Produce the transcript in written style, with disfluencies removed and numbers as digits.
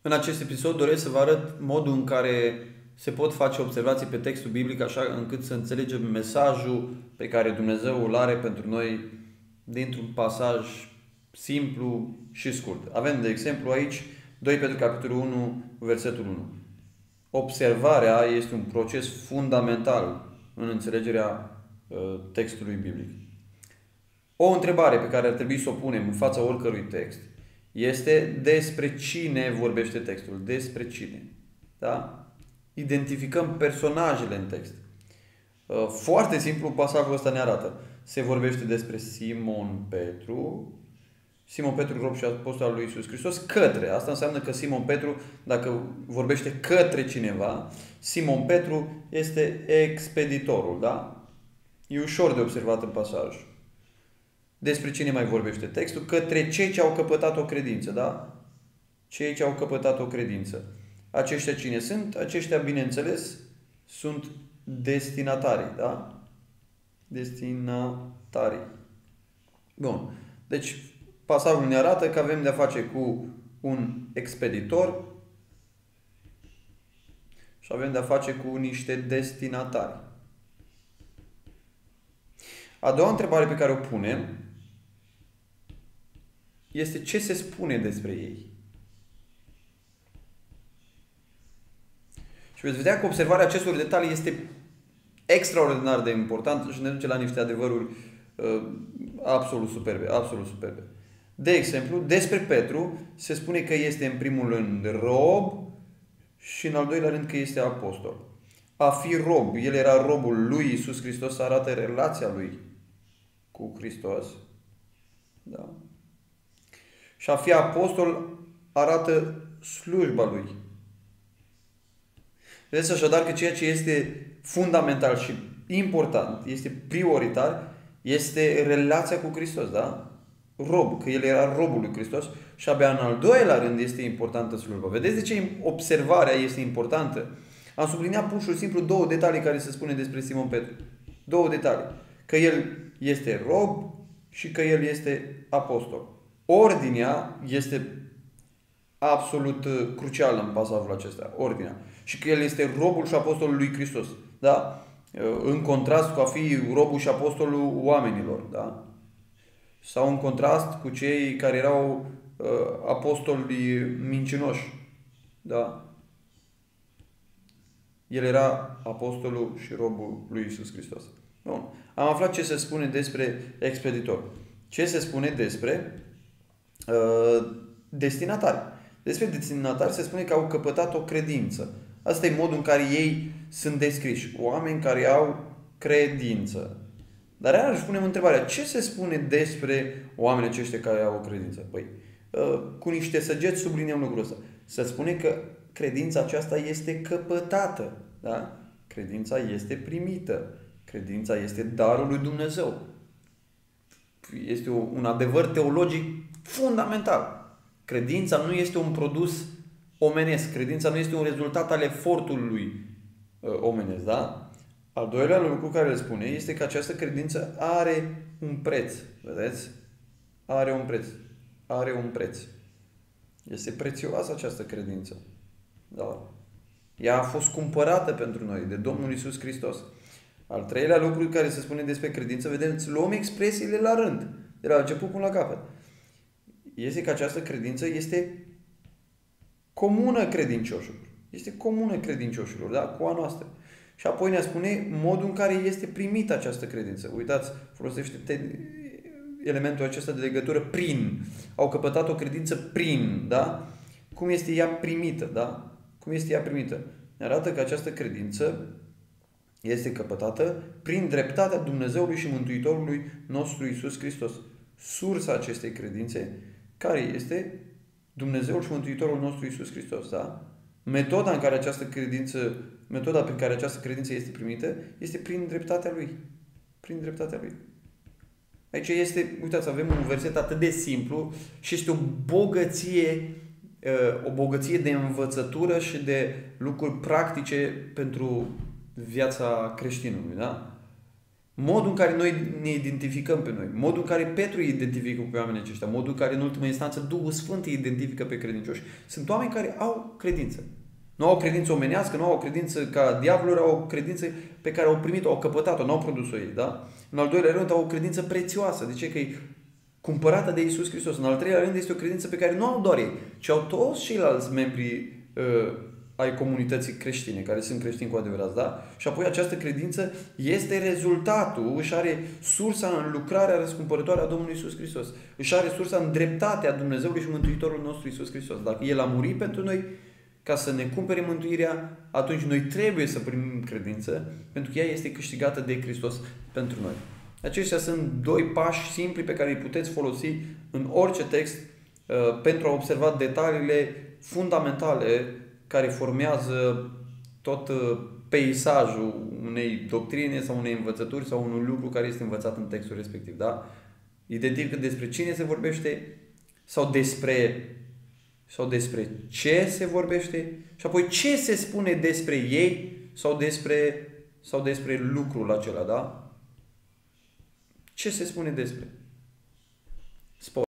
În acest episod doresc să vă arăt modul în care se pot face observații pe textul biblic așa încât să înțelegem mesajul pe care Dumnezeu îl are pentru noi dintr-un pasaj simplu și scurt. Avem de exemplu aici 2 Petru capitolul 1, versetul 1. Observarea este un proces fundamental în înțelegerea textului biblic. O întrebare pe care ar trebui să o punem în fața oricărui text este despre cine vorbește textul, despre cine. Da? Identificăm personajele în text. Foarte simplu, pasajul ăsta ne arată. Se vorbește despre Simon Petru, rob și apostol al lui Iisus Hristos, către. Asta înseamnă că Simon Petru, dacă vorbește către cineva, Simon Petru este expeditorul. Da? E ușor de observat în pasaj. Despre cine mai vorbește textul? Către cei ce au căpătat o credință, da? Cei ce au căpătat o credință. Aceștia cine sunt? Aceștia, bineînțeles, sunt destinatarii, da? Destinatarii. Bun. Deci, pasajul ne arată că avem de-a face cu un expeditor și avem de-a face cu niște destinatari. A doua întrebare pe care o punem este ce se spune despre ei. Și veți vedea că observarea acestor detalii este extraordinar de importantă și ne duce la niște adevăruri absolut superbe, absolut superbe. De exemplu, despre Petru se spune că este în primul rând rob și în al doilea rând că este apostol. A fi rob, el era robul lui Iisus Hristos, arată relația lui cu Hristos. Da? Și a fi apostol arată slujba lui. Vedeți așadar că ceea ce este fundamental și important, este prioritar, este relația cu Hristos, da? Rob, că el era robul lui Hristos și abia în al doilea rând este importantă slujba. Vedeți de ce observarea este importantă? Am subliniat pur și simplu două detalii care se spune despre Simon Petru. Două detalii. Că el este rob și că el este apostol. Ordinea este absolut crucială în pasajul acesta. Ordinea. Și că el este robul și apostolul lui Hristos. Da? În contrast cu a fi robul și apostolul oamenilor. Da? Sau în contrast cu cei care erau apostoli mincinoși. Da? El era apostolul și robul lui Iisus Hristos. Bun. Am aflat ce se spune despre expeditor. Ce se spune despre destinatari. Despre destinatari se spune că au căpătat o credință. Asta e modul în care ei sunt descriși. Oameni care au credință. Dar iarăși punem întrebarea, ce se spune despre oamenii aceștia care au o credință? Păi, cu niște săgeți subliniem lucrul ăsta. Se spune că credința aceasta este căpătată. Da? Credința este primită. Credința este darul lui Dumnezeu. Este un adevăr teologic fundamental. Credința nu este un produs omenesc. Credința nu este un rezultat al efortului omenesc. Da? Al doilea lucru care îl spune este că această credință are un preț. Vedeți? Are un preț. Are un preț. Este prețioasă această credință. Da? Ea a fost cumpărată pentru noi de Domnul Iisus Hristos. Al treilea lucru care se spune despre credință, vedeți, luăm expresiile la rând, de la început până la capăt. Este că această credință este comună credincioșilor. Este comună credincioșilor, da? Cu a noastră. Și apoi ne spune modul în care este primită această credință. Uitați, folosește elementul acesta de legătură prin. Au căpătat o credință prin, da? Cum este ea primită, da? Cum este ea primită? Ne arată că această credință este căpătată prin dreptatea Dumnezeului și Mântuitorului nostru Iisus Hristos. Sursa acestei credințe, care este Dumnezeul și Mântuitorul nostru Iisus Hristos. Da? Metoda prin care această credință este primită este prin dreptatea Lui. Prin dreptatea Lui. Aici este, uitați, avem un verset atât de simplu și este o bogăție de învățătură și de lucruri practice pentru viața creștinului. Da? Modul în care noi ne identificăm pe noi, modul în care Petru îi identifică pe oamenii aceștia, modul în care în ultimă instanță Duhul Sfânt îi identifică pe credincioși. Sunt oameni care au credință. Nu au o credință omenească, nu au o credință ca diavolul, au o credință pe care au primit-o, au căpătat-o, nu au produs-o ei. Da? În al doilea rând, au o credință prețioasă. De ce? Că e cumpărată de Iisus Hristos. În al treilea rând, este o credință pe care nu au doar ei, ci au toți ceilalți membri ai comunității creștine, care sunt creștini cu adevărat, da? Și apoi această credință este rezultatul, își are sursa în lucrarea răscumpărătoare a Domnului Iisus Hristos. Își are sursa în dreptatea Dumnezeului și Mântuitorul nostru Iisus Hristos. Dacă El a murit pentru noi ca să ne cumpere mântuirea, atunci noi trebuie să primim credință, pentru că ea este câștigată de Hristos pentru noi. Aceștia sunt doi pași simpli pe care îi puteți folosi în orice text pentru a observa detaliile fundamentale care formează tot peisajul unei doctrine sau unei învățături sau unui lucru care este învățat în textul respectiv. Da? Identifică despre cine se vorbește sau despre ce se vorbește și apoi ce se spune despre ei sau despre lucrul acela. Da? Ce se spune despre?